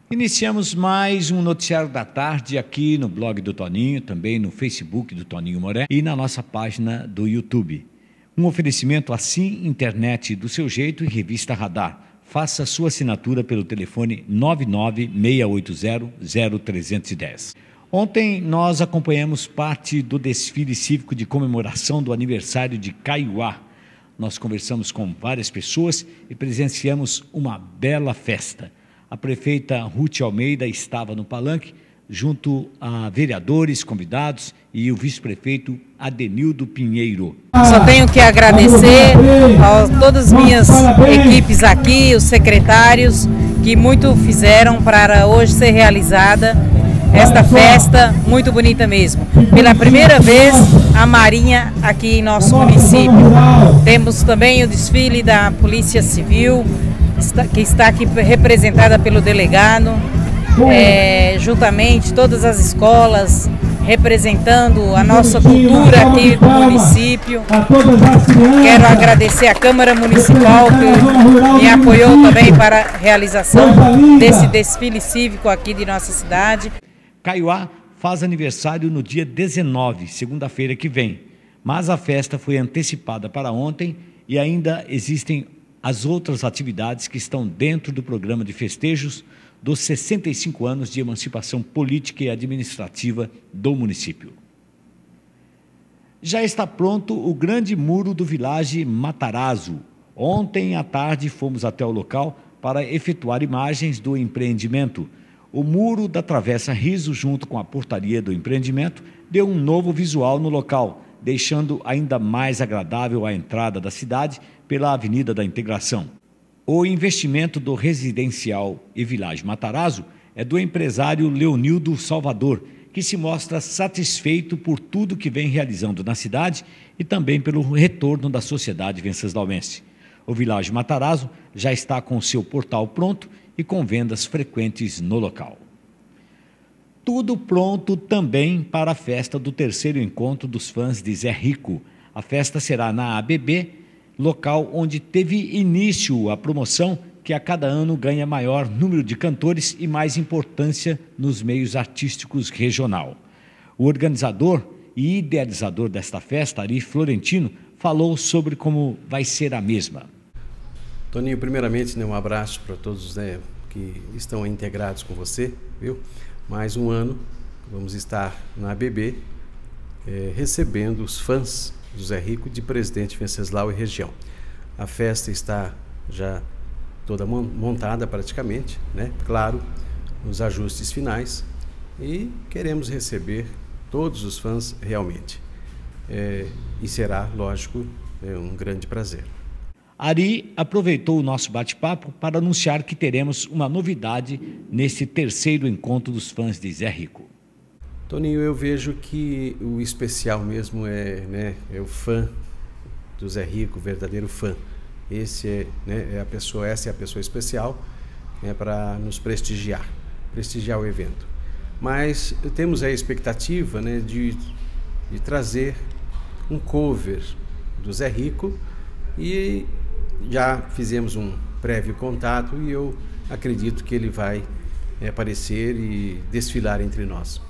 Iniciamos mais um Noticiário da Tarde aqui no blog do Toninho, também no Facebook do Toninho Moré e na nossa página do YouTube. Um oferecimento assim, internet do seu jeito e revista Radar. Faça sua assinatura pelo telefone 99680-0310. Ontem nós acompanhamos parte do desfile cívico de comemoração do aniversário de Kaiowá. Nós conversamos com várias pessoas e presenciamos uma bela festa. A prefeita Ruth Almeida estava no palanque, junto a vereadores convidados e o vice-prefeito Adenildo Pinheiro. Só tenho que agradecer a todas as minhas equipes aqui, os secretários, que muito fizeram para hoje ser realizada esta festa muito bonita mesmo. Pela primeira vez, a Marinha aqui em nosso município. Temos também o desfile da Polícia Civil, que está aqui representada pelo delegado, juntamente todas as escolas, representando a nossa cultura aqui do município. Quero agradecer à Câmara Municipal que me apoiou também para a realização desse desfile cívico aqui de nossa cidade. Kaiowá faz aniversário no dia 19, segunda-feira que vem, mas a festa foi antecipada para ontem e ainda existem as outras atividades que estão dentro do programa de festejos dos 65 anos de emancipação política e administrativa do município. Já está pronto o grande muro do Village Matarazzo. Ontem à tarde fomos até o local para efetuar imagens do empreendimento. O muro da Travessa Riso, junto com a portaria do empreendimento, deu um novo visual no local, deixando ainda mais agradável a entrada da cidade pela Avenida da Integração. O investimento do residencial e Village Matarazzo é do empresário Leonildo Salvador, que se mostra satisfeito por tudo que vem realizando na cidade e também pelo retorno da sociedade venceslau-mense. O Village Matarazzo já está com seu portal pronto e com vendas frequentes no local. Tudo pronto também para a festa do terceiro encontro dos fãs de Zé Rico. A festa será na ABB, local onde teve início a promoção que a cada ano ganha maior número de cantores e mais importância nos meios artísticos regional. O organizador e idealizador desta festa, Ari Florentino, falou sobre como vai ser a mesma. Toninho, primeiramente, um abraço para todos que estão integrados com você, viu? Mais um ano, vamos estar na ABB recebendo os fãs do Zé Rico de Presidente Venceslau e região. A festa está já toda montada praticamente, né? Claro, os ajustes finais, e queremos receber todos os fãs realmente. E será, lógico, um grande prazer. Ari aproveitou o nosso bate-papo para anunciar que teremos uma novidade nesse terceiro encontro dos fãs de Zé Rico. Toninho, eu vejo que o especial mesmo é o fã do Zé Rico, o verdadeiro fã. Essa é a pessoa especial para nos prestigiar o evento. Mas temos a expectativa de trazer um cover do Zé Rico e já fizemos um prévio contato e eu acredito que ele vai aparecer e desfilar entre nós.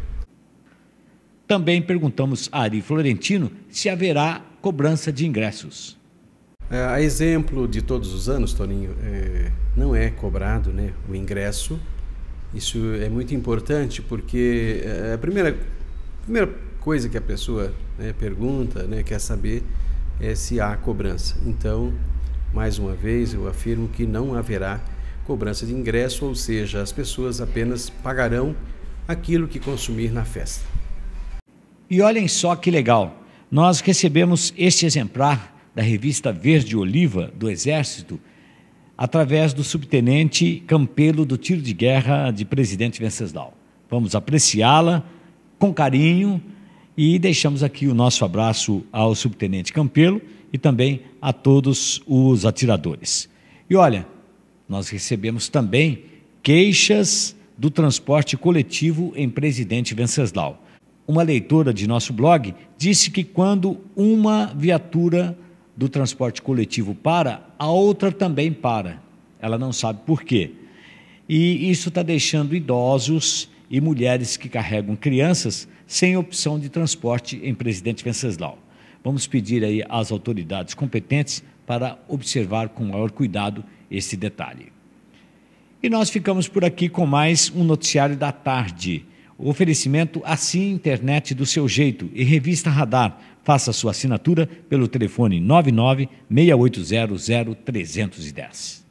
Também perguntamos a Ari Florentino se haverá cobrança de ingressos. A exemplo de todos os anos, Toninho, não é cobrado o ingresso. Isso é muito importante porque a primeira coisa que a pessoa pergunta, quer saber é se há cobrança. Então, mais uma vez, eu afirmo que não haverá cobrança de ingresso, ou seja, as pessoas apenas pagarão aquilo que consumir na festa. E olhem só que legal, nós recebemos este exemplar da revista Verde Oliva do Exército através do subtenente Campelo do Tiro de Guerra de Presidente Venceslau. Vamos apreciá-la com carinho e deixamos aqui o nosso abraço ao subtenente Campelo e também a todos os atiradores. E olha, nós recebemos também queixas do transporte coletivo em Presidente Venceslau. Uma leitora de nosso blog disse que quando uma viatura do transporte coletivo para, a outra também para. Ela não sabe por quê. E isso está deixando idosos e mulheres que carregam crianças sem opção de transporte em Presidente Venceslau. Vamos pedir aí às autoridades competentes para observar com maior cuidado esse detalhe. E nós ficamos por aqui com mais um noticiário da tarde. O oferecimento Assim Internet do seu jeito e Revista Radar. Faça sua assinatura pelo telefone 99 6800 0310.